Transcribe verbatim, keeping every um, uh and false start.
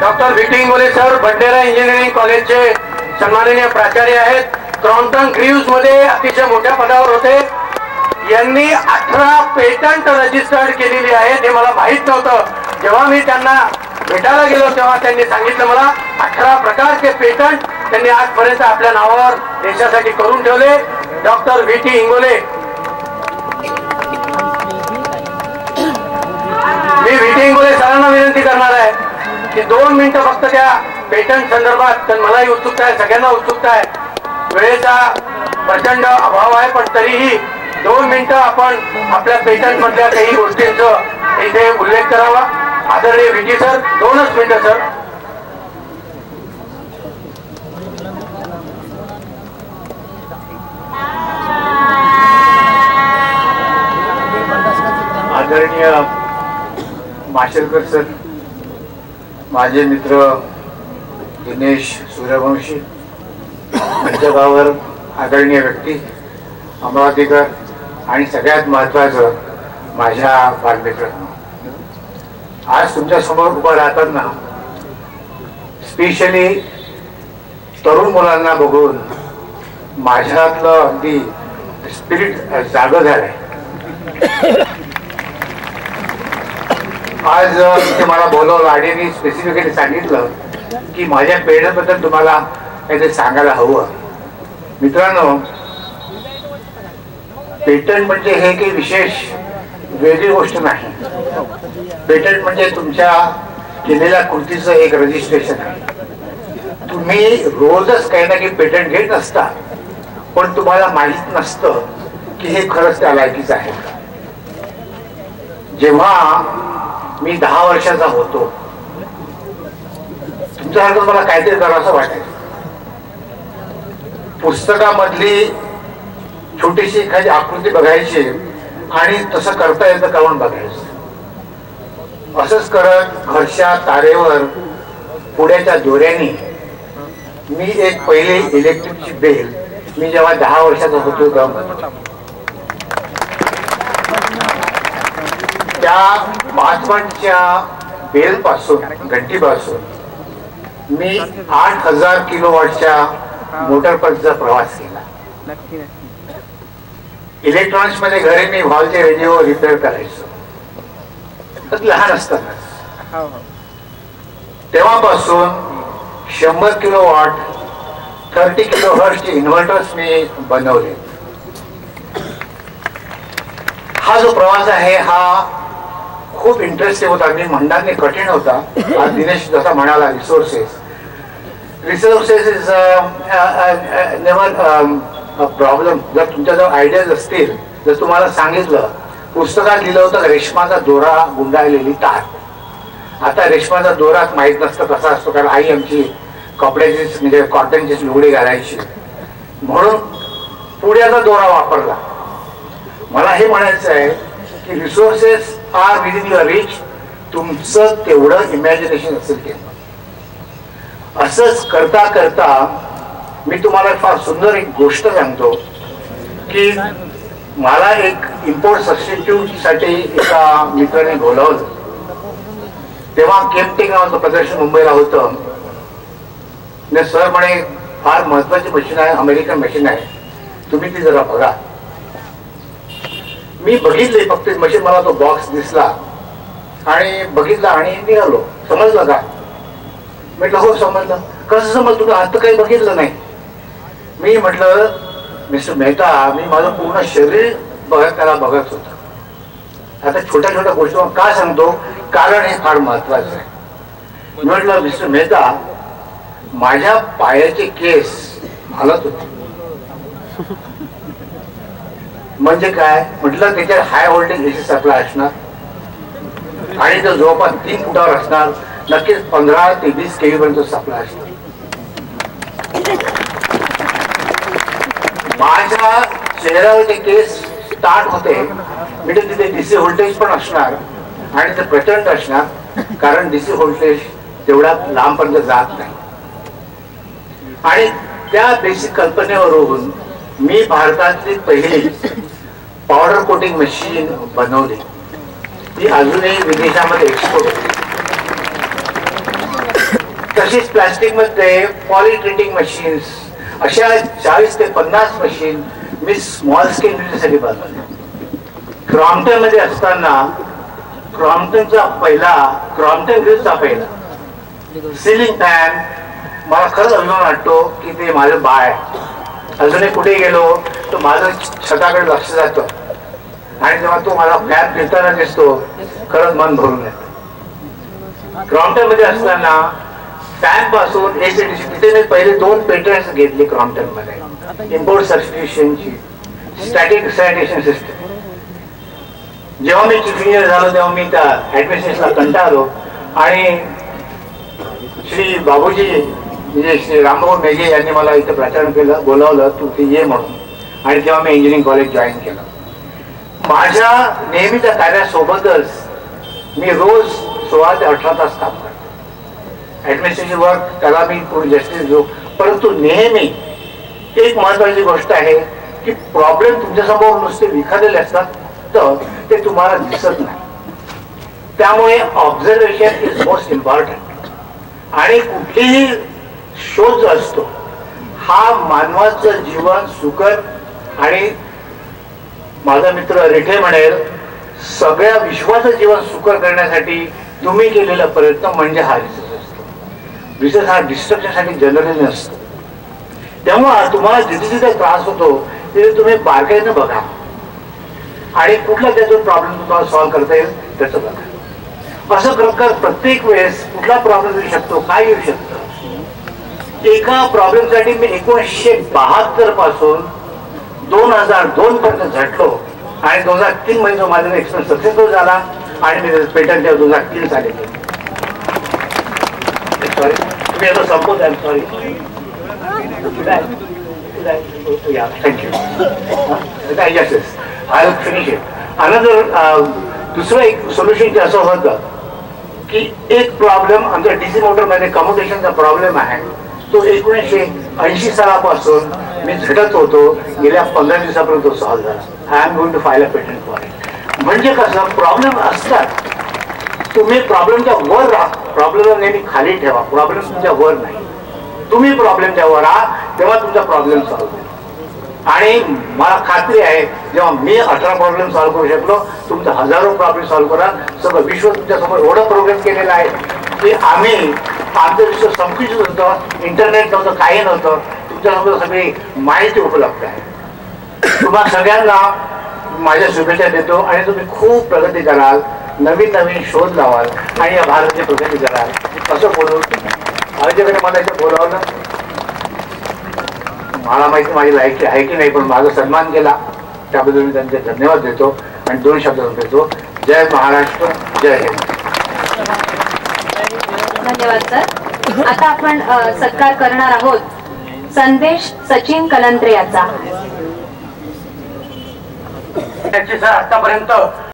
Doctor V T Ingole sir Bandera engineering कॉलेजचे सन्माननीय प्राचार्य आहेत. क्रॉम्प्टन ग्रीव्स मध्ये अतिशय मोठ्या पदावर होते. यांनी अठरा पेटंट रजिस्टर्ड केलेली आहेत. हे मला माहित नव्हतं. जेव्हा मी त्यांना भेटायला गेलो तेव्हा त्यांनी सांगितलं मला अठरा प्रकारचे पेटंट त्यांनी आजपर्यंत आपल्या नावावर देशासाठी करून ठेवले. Doctor V T Ingole. मी व्ही टी इंगोले सरांना विनंती करणार आहे की दोन मिनिटं फक्त त्या पेटंट संदर्भात, तर मलाही उत्सुकता आहे, सगळ्यांना उत्सुकता आहे. वेळेचा प्रचंड अभाव आहे, पण तरीही दोन मिनिटं आपण आपल्या पेटंट मधल्या काही गोष्टींचा इथे उल्लेख करावा. आदरणीय व्ही सर, दोनच मिनिटं सर. आदरणीय माशेलकर सर, माझे मित्र दिनेश सूर्यवंशी, पंचगावर आदरणीय व्यक्ती अमरावतीकर आणि सगळ्यात महत्वाचं माझ्या बालमित्रांनो, आज तुमच्या समोर उभं राहताना स्पेशली तरुण मुलांना बघून माझ्यातलं अगदी स्पिरिट जागं झालंय. आज ते मला बोलवलं आणि स्पेसिफिकली सांगितलं की माझ्या पेढ्याबद्दल तुम्हाला काहीतरी सांगायला हवं. मित्रांनो, पेटंट म्हणजे हे काही विशेष वेगळी गोष्ट नाही. पेटंट म्हणजे तुमच्या केलेल्या कृतीचं एक रजिस्ट्रेशन आहे. तुम्ही रोजच काही ना काही पेटंट घेत असता, पण तुम्हाला माहित नसतं की हे खरंच त्या लायकीचं आहे. जेव्हा मी दहा वर्षाचा होतो, तुमच्यासारखं मला काहीतरी करावंसं वाटायचं. पुस्तकामधली छोटीशी एखादी आकृती बघायची आणि तसं करता येतं का म्हणून बघायचं. असंच करत घरच्या तारेवर पुढ्याच्या दोऱ्याने मी एक पहिली इलेक्ट्रिकची बेल मी जेव्हा दहा वर्षाचा होतो तेव्हा त्या पाच वाटच्या बेल पासून घंटीपासून मी आठ हजार किलो वॉटच्या मोटर पंचचा प्रवास केला. इलेक्ट्रॉनिक्स मध्ये घरी मी व्हॉलचे रेडिओ रिपेअर करायचो लहान असताना. तेव्हापासून शंभर किलो वॉट थर्टी किलो हर्ट्जचे इन्व्हर्टर्स मी बनवले. हा जो प्रवास आहे हा खूप इंटरेस्टिंग होता. मी म्हणणार नाही कठीण होता. आज दिनेश जसा म्हणाला, resources resources is never problem. जर तुमच्याजवळ आयडियाज असतील, जर तुम्हाला सांगितलं, पुस्तकात लिहिलं होतं रेशमाचा दोरा गुंडाळलेली तार. आता रेशमाचा दोरा माहीत नसतं कसा असतो, कारण आई आमची कपड्याची म्हणजे कॉटनची लुगडी घालायची, म्हणून पुढ्याचा दोरा वापरला. मला हे म्हणायचं आहे की resources are within your reach. तुमचं तेवढं इमॅजिनेशन असेल ते. असंच करता करता मी तुम्हाला फार सुंदर एक गोष्ट सांगतो की मला एक इम्पोर्ट सबस्टिट्यूट साठी एका मित्राने बोलावलं. तेव्हा केमटेक नावाचं प्रदर्शन मुंबईला होतं. सर म्हणे फार महत्वाची मशीन आहे, अमेरिकन मशीन आहे, तुम्ही ती जरा बघा. मी बघितली फक्त मशीन. मला तो बॉक्स दिसला आणि बघितला आणि निघालो. समजलं का? म्हटलं हो समजलं. कसं समजलं? तुम्ही आता काही बघितलं नाही. मी म्हटलं मिस्टर मेहता, मी माझं पूर्ण शरीर बघत त्याला बघत होतो. आता छोट्या छोट्या गोष्टी का सांगतो, कारण हे फार महत्वाचं आहे. मी म्हटलं मिस्टर मेहता, माझ्या पायाचे केस हलत होते. म्हणजे काय? म्हटलं त्याच्यात हाय व्होल्टेज एसी सप्लाय असणार आणि तो जवळपास तीन फुटावर असणार. नक्कीच पंधरा ते वीस केवी पर्यंत सप्लाय असणार. माझ्या चेहऱ्यावरचे केस स्टार्ट होते. म्हणजे तिथे डीसी व्होल्टेज पण असणार आणि ते प्रचंड असणार, कारण डीसी व्होल्टेज तेवढा लांबपर्यंत जात नाही. आणि त्या बेसिक कल्पनेवरून मी भारतातली पहिली पावडर कोटिंग मशीन बनवली. ती अजूनही विदेशामध्ये एक्सपोर्ट होते. तशीच प्लास्टिक मध्ये पॉलिट्रिटिंग मशीन्स अशा चाळीस ते पन्नास मशीन मी स्मॉल स्केल इंडस्ट्रीसाठी बनवले. क्रॉम्प्टन मध्ये असताना क्रॉम्प्टनचा पहिला क्रॉम्प्टन ग्रिल्सचा पहिला सिलिंग फॅन मला खरंच अभिमान वाटतो की ते माझं बाळ. अजूनही कुठे गेलो तर माझं छताकडे लक्ष जातं आणि जेव्हा तो मला फॅन फिरताना दिसतो खरंच मन भरून येतं. क्रॉम्प्टन मध्ये असताना फॅन पासून एसीडीसी तिथे मी पहिले दोन पेटंट्स घेतली क्रॉम्प्टन मध्ये. इम्पोर्ट सबस्टिट्यूशनची स्टॅटिक सॅनिटेशन सिस्टम. जेव्हा मी चीफ इंजिनियर झालो तेव्हा मी त्या ऍडमिनिस्ट्रेशनला कंटाळलो आणि श्री बाबूजी म्हणजे श्री रामभाऊ मेघे यांनी मला इथे प्रचारण केलं, बोलावलं तू ते ये म्हणून. आणि तेव्हा मी इंजिनिअरिंग कॉलेज जॉईन केलं. माझ्या नेहमीच्या कार्यासोबतच मी रोज सोळा ते अठरा तास काम करतो. ऍडमिनिस्ट्रेशन वर्क त्याला मी पूर्ण जस्टिस देऊ, परंतु नेहमी एक महत्वाची गोष्ट आहे की प्रॉब्लेम तुमच्यासमोर नुसते विखरलेले असतात तर ते तुम्हाला दिसत नाही. त्यामुळे ऑब्झर्वेशन इज मोस्ट इम्पॉर्टंट. आणि कुठलीही शोध जो असतो हा मानवाचं जीवन सुकर आणि माझा मित्र रेठे म्हणेल सगळ्या विश्वाचं जीवन सुकर करण्यासाठी तुम्ही केलेला प्रयत्न म्हणजे हा रिसर्च असतो. रिसर्च हा डिस्ट्रक्शनसाठी जनरली नसतो. त्यामुळे तुम्हाला जिथे जिथे त्रास होतो तिथे तुम्ही बारकाईनं बघा आणि कुठला त्यातून प्रॉब्लेम तुम्हाला सॉल्व्ह करता येईल त्याचं बघा. असं प्रकार प्रत्येक वेळेस कुठला प्रॉब्लेम येऊ शकतो, काय येऊ शकतं. एका प्रॉब्लेमसाठी मी एकोणीसशे बहात्तर पासून दोन हजार दोन पर्यंत झटलो आणि दोन हजार तीन मध्ये जो माझा एक्सपिरियन्स सक्सेसफुल झाला आणि मी पेटंट दोन हजार तीन साली केलं. सॉरी तुम्ही आता संपवत आहे. Sorry thank you. Yes yes I will finish it. Another दुसरं एक सोल्युशन असं होतं की एक प्रॉब्लेम आमच्या डीसी मोटर मध्ये कम्युनिकेशनचा प्रॉब्लेम आहे. तो एकोणीसशे ऐंशी सालापासून मी झटत होतो, गेल्या पंधरा दिवसापर्यंत तो सॉल्व्ह झाला. I am going to file a patent for it. म्हणजे कसं प्रॉब्लेम असतात तुम्ही प्रॉब्लेमच्या वर राहा. प्रॉब्लेम नेहमी खाली ठेवा, प्रॉब्लेम तुमच्या वर नाही. तुम्ही प्रॉब्लेमच्या वर राहा तेव्हा तुमचा प्रॉब्लेम सॉल्व्ह होईल. आणि मला खात्री आहे जेव्हा मी अठरा प्रॉब्लेम सॉल्व्ह करू शकलो तुमचा हजारो प्रॉब्लेम सॉल्व्ह करा. सगळं विश्व तुमच्यासमोर एवढं प्रोग्रेस केलेलं आहे की आम्ही आमचं विश्व संकुचित होतं, इंटरनेट नव्हतं, काही नव्हतं. तुमच्यासमोर सगळी माहिती उपलब्ध आहे. तुम्हा सगळ्यांना माझ्या शुभेच्छा देतो आणि तुम्ही खूप प्रगती कराल, नवीन नवीन शोध लावाल आणि या भारताची प्रगती कराल. असं बोलून माझ्याकडे मला इथे बोलावलं. मला माहिती माझी लायकी आहे की नाही पण माझा सन्मान केला त्याबद्दल मी त्यांचे धन्यवाद देतो आणि दोन शब्द देतो. जय महाराष्ट्र, जय हिंद. धन्यवाद सर. आता आपण सत्कार करणार आहोत संदेश सचिन कलंत्रे याचा. त्याची सर आतापर्यंत